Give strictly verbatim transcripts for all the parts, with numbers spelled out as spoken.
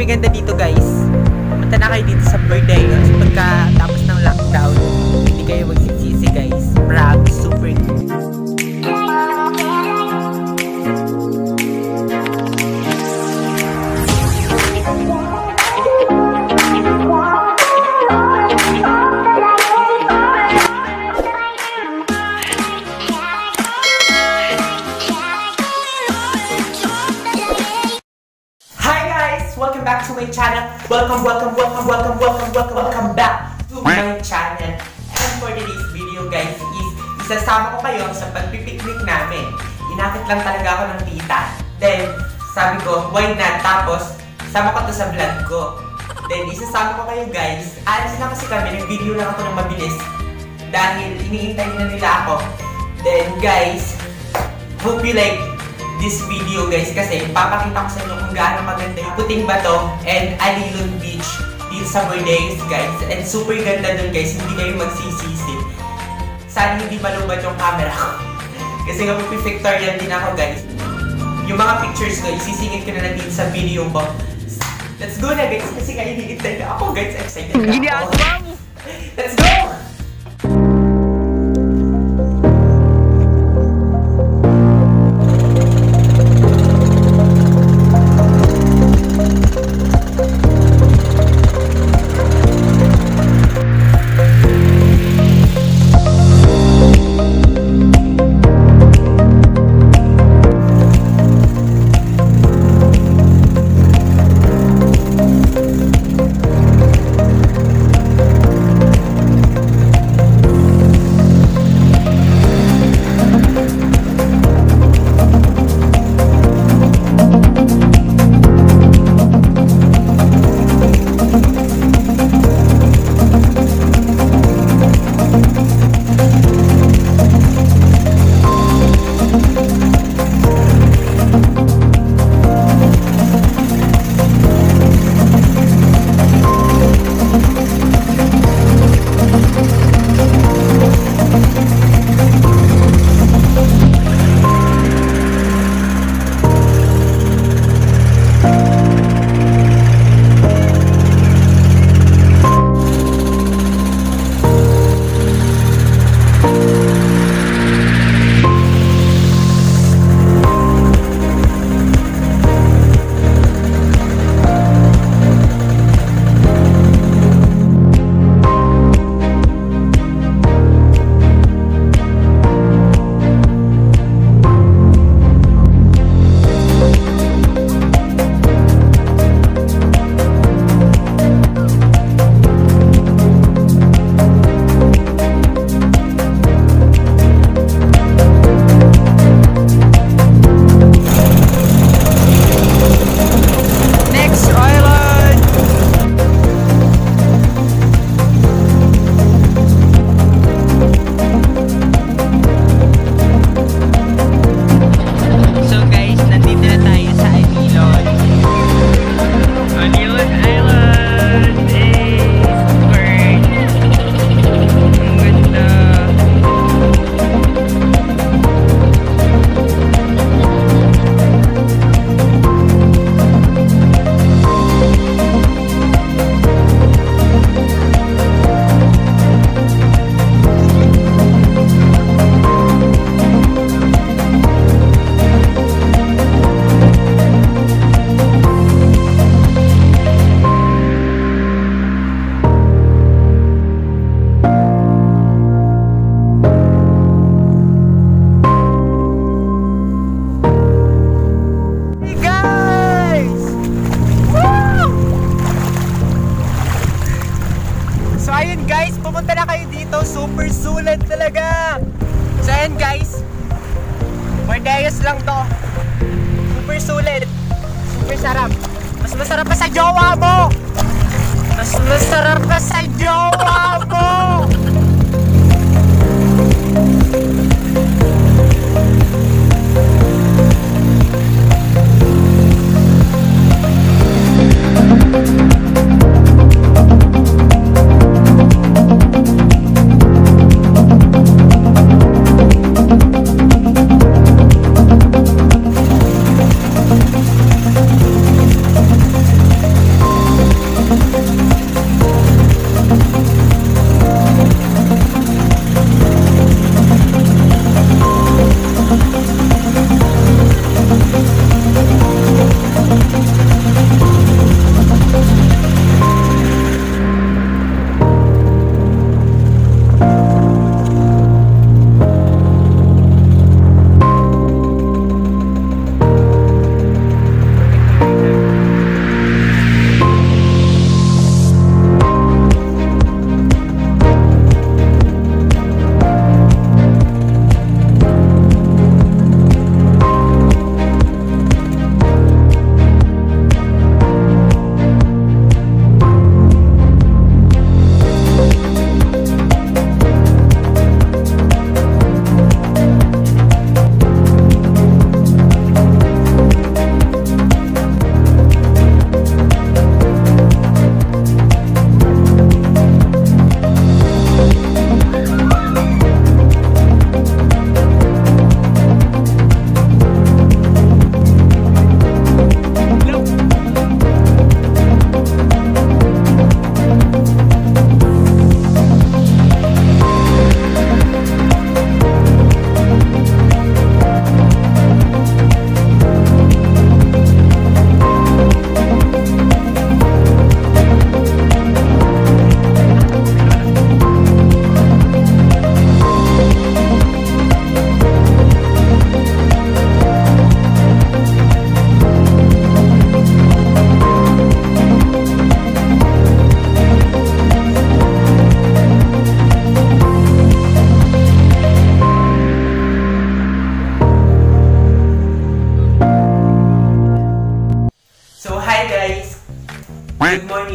super ganda dito guys. Pumunta na kayo dito sa Burdeos pagkatapos ng lockdown. Hindi kayo magsisisi guys. Promise, super ganda. Welcome back to my channel. Welcome, welcome, welcome, welcome, welcome, welcome, welcome back to my channel. And for today's video guys is isasama ko kayo sa pagpipiknik namin. Inakit lang talaga ako ng tita. Then sabi ko, why not? Tapos sama ko to sa vlog ko. Then isasama ko kayo guys. Alis na kasi kami, nag-video lang ako ng mabilis. Dahil iniintay na nila ako. Then guys, hope you like this video guys kasi papakita ko sa inyo kung gaano maganda yung Puting Bato and Alilon Beach dito sa Burdeos guys. And super ganda dun guys, hindi kayo magsisisi. Sana hindi malubat yung camera ko kasi nga pipictorial din ako guys. Yung mga pictures ko, isisingit ko na lang dito sa video ko. Let's go na guys kasi nga hinihintay na ako guys. Excited na ako. Let's go! Pumunta na kayo dito, super sulit talaga. So ayan guys, Burdeos lang to. Super sulit, super sarap. Mas masarap pa sa jowa mo. Mas masarap pa sa jowa mo.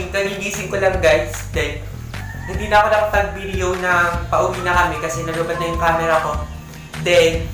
morning, kagigising ko lang guys. Then, hindi na ako nakapag-video ng pauwi na kami kasi nalubad na yung camera ko. Then,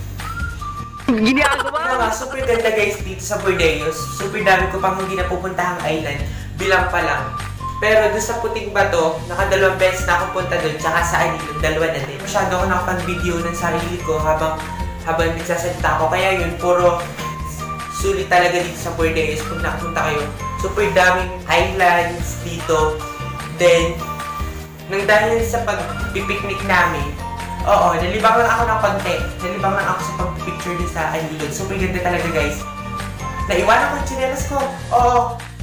ginagawa nga, super ganda guys dito sa Burdeos. Super dami ko pang hindi napupuntahang island. Bilang pa lang. Pero doon sa Puting Bato, nakadalawang beses na ako punta doon. Tsaka sa Isla, dalawa na din. Masyado ako nakapag-video ng sarili ko habang habang nagsasalita ako. Kaya yun, puro sulit talaga dito sa Burdeos pag nakapunta kayo. Super daming islands dito. Then, nang dahil sa pag-pipiknik namin, oo, nalibang lang ako ng konti. Nalibang lang ako sa pag-picture din sa Isla. Super ganda talaga guys. Naiwanan ko yung chinelas ko. Oo.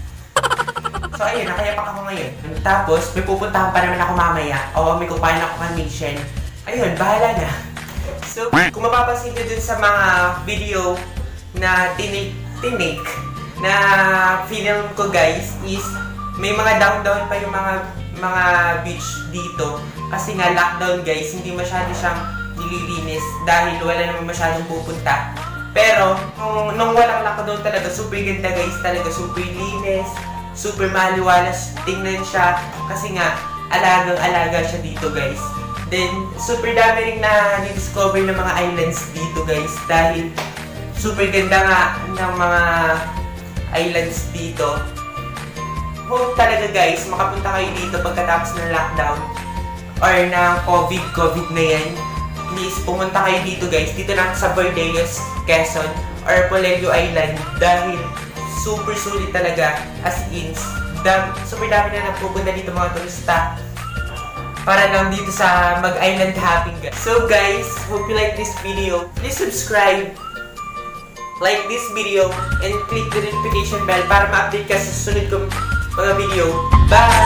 So ayun, nakayapak ako ngayon. Tapos, may pupuntahan pa naman ako mamaya. Oo, may kupain ako kang mission. Ayun, bahala na. So, kung mapapansin nyo dun sa mga video na tinik, tinik na film ko guys, is may mga down-down pa yung mga mga beach dito. Kasi nga lockdown guys, hindi masyado siyang nililinis dahil wala naman masyadong pupunta. Pero, nung, nung walang lockdown talaga, super ganda guys, talaga super linis, super maliwalas tingnan siya. Kasi nga, alagang-alaga siya dito guys. Then, super dami rin na discover ng mga islands dito guys dahil super ganda nga ng mga islands dito. Hope talaga guys, makapunta kayo dito pagkatapos ng lockdown or ng COVID, COVID na yan. Please, pumunta kayo dito guys. Dito lang sa Burdeos Quezon or Orl'ss Island dahil super sulit talaga as in. Dam, super dami na nagpupunta dito mga turista para lang dito sa mag-island hopping guys. So guys, hope you like this video. Please subscribe, like this video, and click the notification bell para ma-update ka sa susunod kong mga video. Bye!